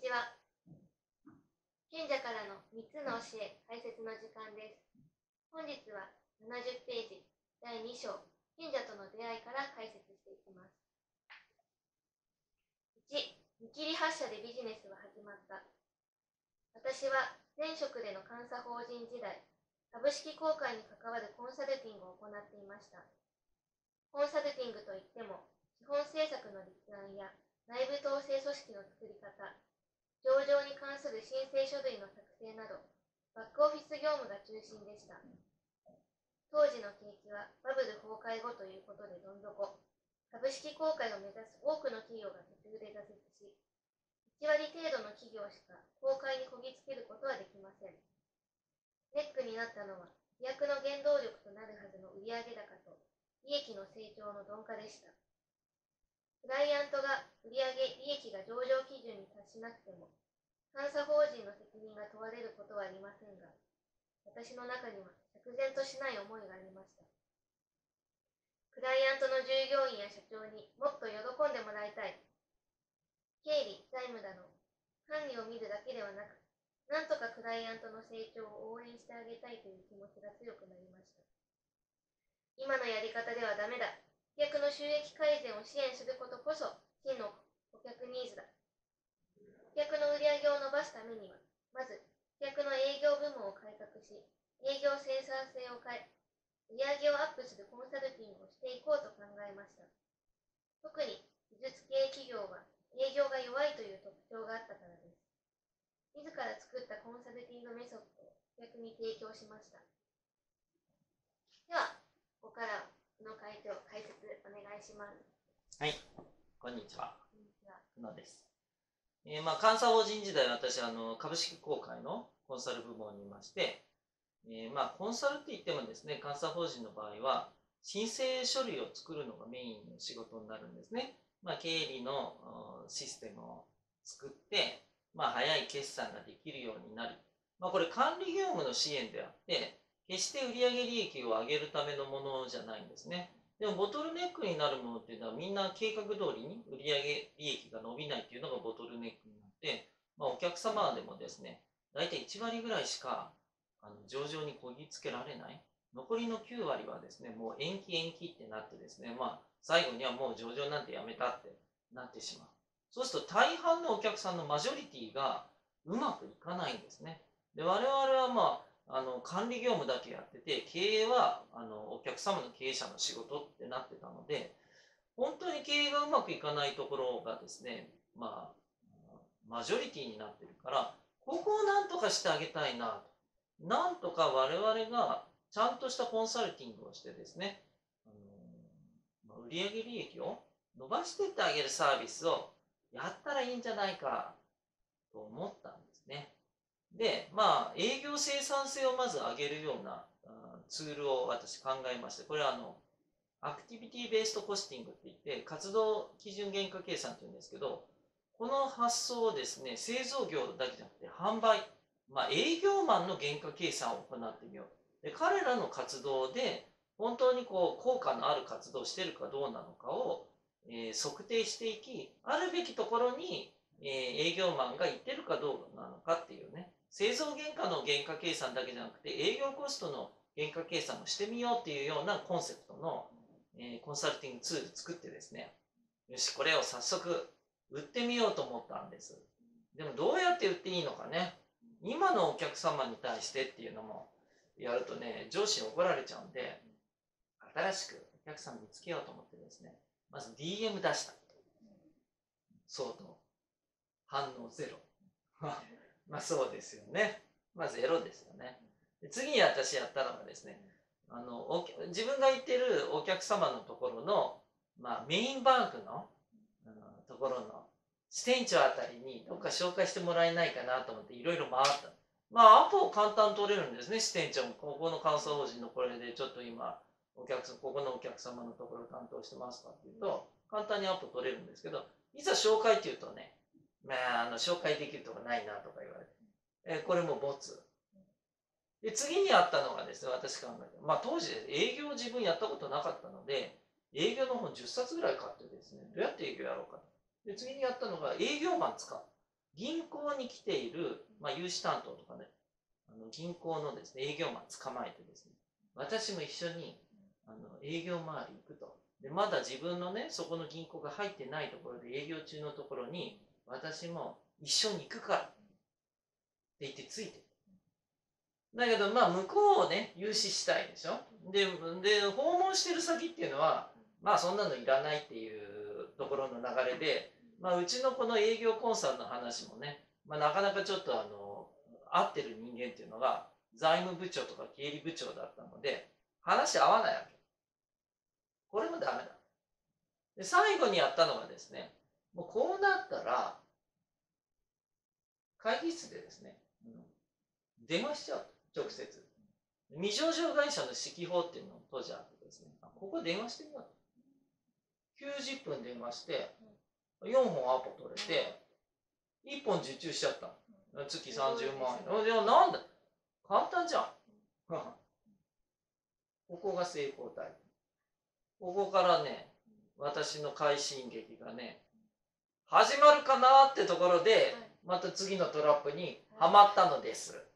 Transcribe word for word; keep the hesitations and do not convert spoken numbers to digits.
ちは。賢者からのみっつの教え解説の時間です。本日はななじゅっページだいに章、賢者との出会いから解説していきます。いち、見切り発車でビジネスは始まった。私は前職での監査法人時代、株式公開に関わるコンサルティングを行っていました。コンサルティングといっても、資本政策の立案や内部統制組織の作り方、上場に関する申請書類の作成など、バックオフィス業務が中心でした。当時の景気はバブル崩壊後ということでどん底。株式公開を目指す多くの企業が途中で挫折し、いち割程度の企業しか公開にこぎつけることはできません。ネックになったのは、飛躍の原動力となるはずの売上高と利益の成長の鈍化でした。クライアントが売上利益が上場基準に達しなくても、監査法人の責任が問われることはありませんが、私の中には釈然としない思いがありました。クライアントの従業員や社長にもっと喜んでもらいたい。経理、財務など、管理を見るだけではなく、なんとかクライアントの成長を応援してあげたいという気持ちが強くなりました。今のやり方ではダメだ。顧客の収益改善を支援することこそ真の顧客ニーズだ。顧客の売り上げを伸ばすためには、まず顧客の営業部門を改革し、営業生産性を変え、売り上げをアップするコンサルティングをしていこうと考えました。特に技術系企業は営業が弱いという特徴があったからです。自ら作ったコンサルティングメソッドを顧客に提供しました。では、ここからこの回答解説お願いします。 はい、こんにちは。こんにちは。久野です。えー、まあ監査法人時代、私あの株式公開のコンサル部門にいまして、えー、まあコンサルって言ってもですね、監査法人の場合は申請書類を作るのがメインの仕事になるんですね。まあ経理のシステムを作って、まあ早い決算ができるようになる。まあこれ管理業務の支援であって、決して売上利益を上げるためのものじゃないんですね。でもボトルネックになるものっていうのはみんな計画通りに売上利益が伸びないっていうのがボトルネックになって、まあ、お客様でもですね、大体いち割ぐらいしかあの上場にこぎつけられない。残りのきゅう割はですね、もう延期延期ってなってですね、まあ最後にはもう上場なんてやめたってなってしまう。そうすると大半のお客さんのマジョリティがうまくいかないんですね。で、我々はまああの管理業務だけやってて、経営はあのお客様の経営者の仕事ってなってたので、本当に経営がうまくいかないところがですね、まあマジョリティになってるから、ここをなんとかしてあげたいなと。なんとか我々がちゃんとしたコンサルティングをしてですね、あの売上利益を伸ばしていってあげるサービスをやったらいいんじゃないかと思ったんですね。で、まあ、営業生産性をまず上げるようなツールを私考えまして、これはあの、アクティビティベーストコスティングって言って、活動基準原価計算って言うんですけど、この発想をですね、製造業だけじゃなくて販売、まあ、営業マンの原価計算を行ってみよう。で、彼らの活動で、本当にこう、効果のある活動をしているかどうなのかを、えー、測定していき、あるべきところに、えー、営業マンが行ってるかどうなのかっていうね、製造原価の原価計算だけじゃなくて、営業コストの原価計算もしてみようっていうようなコンセプトの、えー、コンサルティングツール作ってですね、よし、これを早速売ってみようと思ったんです。でもどうやって売っていいのかね。今のお客様に対してっていうのもやるとね、上司に怒られちゃうんで、新しくお客さん見つけようと思ってですね、まず ディーエム 出した。相当。反応ゼロ。まあそうですよね。まあゼロですよね。で次に私やったのがですね、あのお自分が行ってるお客様のところの、まあ、メインバンクの、うん、ところの支店長あたりにどっか紹介してもらえないかなと思っていろいろ回った。まあアポを簡単に取れるんですね、支店長も。ここの監査法人のこれでちょっと今お客さんここのお客様のところ担当してますかっていうと簡単にアポ取れるんですけど、いざ紹介っていうとね、まあ、あの紹介できるとこないなとか言われて、えこれもボツ。で次にあったのがですね、私考えて、まあ当時営業自分やったことなかったので、営業の本じゅっさつぐらい買ってですね、どうやって営業やろうかと。で次にやったのが営業マン使う。 銀行に来ている、まあ、融資担当とかね、あの銀行のですね、営業マン捕まえてですね、私も一緒にあの営業回り行くと。で、まだ自分のね、そこの銀行が入ってないところで営業中のところに、私も一緒に行くからって言ってついてる。だけど、まあ、向こうをね、融資したいでしょ。で、で、訪問してる先っていうのは、まあ、そんなのいらないっていうところの流れで、まあ、うちのこの営業コンサルの話もね、まあ、なかなかちょっとあの、合ってる人間っていうのが、財務部長とか経理部長だったので、話合わないわけ。これもダメだ。で、最後にやったのがですね、もうこうなったら、会議室でですね、うん、電話しちゃうと、直接。未上場会社の指揮法っていうのを当時あってですね、ここ電話してみようと。きゅうじゅっぷん電話して、よんほんアポ取れて、いっぽん受注しちゃったの。月さんじゅうまんえん。いや、なんだ簡単じゃん。ここが成功体。ここからね、私の快進撃がね、始まるかなってところで、また次のトラップにはまったのです。